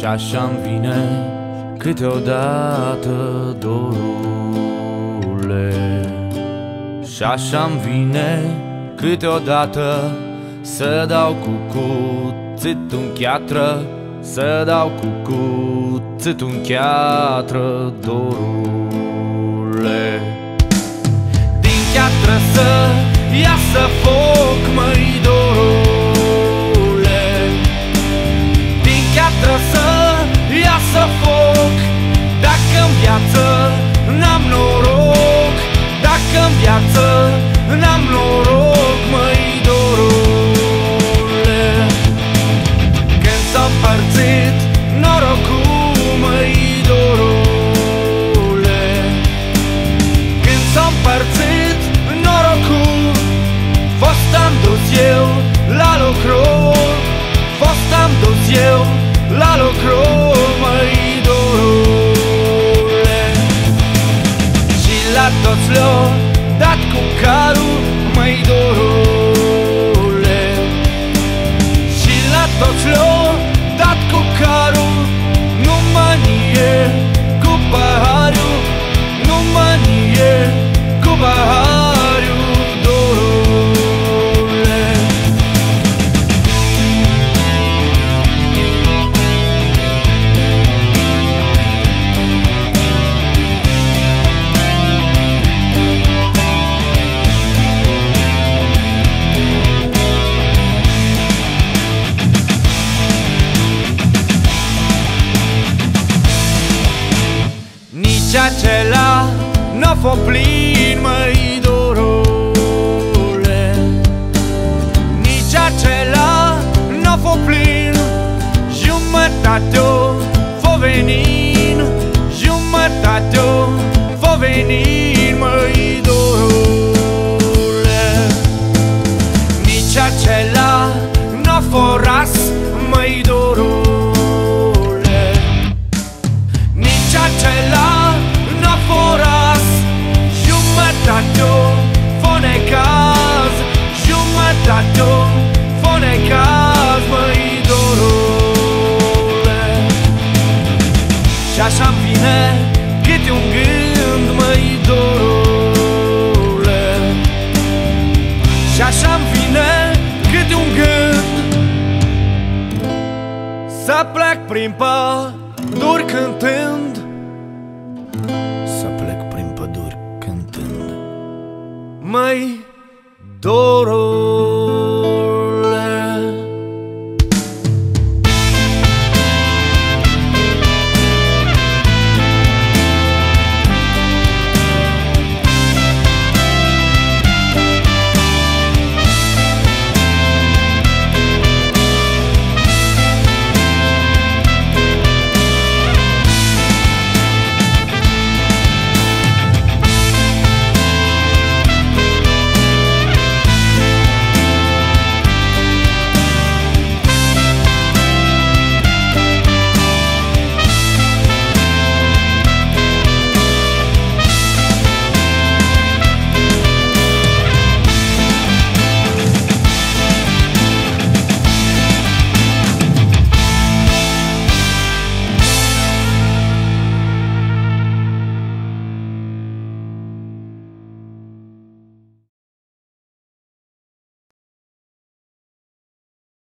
Și așa-mi vine câteodată, dorule. Și așa-mi vine câteodată să dau cu cuțit în cheatră, să dau cu cuțit în cheatră, dorule. Din cheatră să iasă foc, măi, dorule. Din cheatră să iasă foc. Dacă-n viață n-am noroc, dacă-n viață n-am noroc, măi, dorule. Când s-a împărțit norocul, măi, dorule. Când s-a împărțit norocul, fost am dus eu la lucru, fost am dus eu la lucru, măi, dorule. Și la toți le-o dat cu carul, măi, dorule. Și la toți le-o dat cu carul, nu mănie cu pahariu, nu mănie cu pahariu, dorule. Nici acela n-a fost plin, măi, dorule. Nici acela n-a fost plin. Jumătate-o f-o venin, jumătate-o f-o venin, măi, dorule. Nici acela n-a fost ras, măi, dorule. Nici acela n-a fost ras. Jumătate-o f-o necaz, jumătate-o f-o necaz, măi, dorule. Și așa-mi vine câte un gând, măi, dorule. Și așa-mi vine câte un gând, să plec prin păduri cântând, să plec prin păduri cântând, măi, dorule.